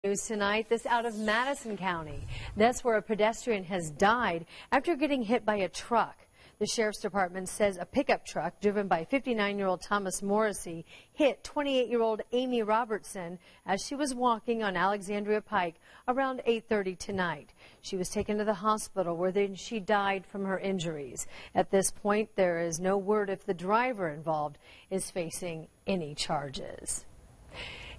News tonight, this out of Madison County. That's where a pedestrian has died after getting hit by a truck. The Sheriff's Department says a pickup truck driven by 59-year-old Thomas Morrissey hit 28-year-old Amy Robertson as she was walking on Alexandria Pike around 8:30 tonight. She was taken to the hospital where then she died from her injuries. At this point, there is no word if the driver involved is facing any charges.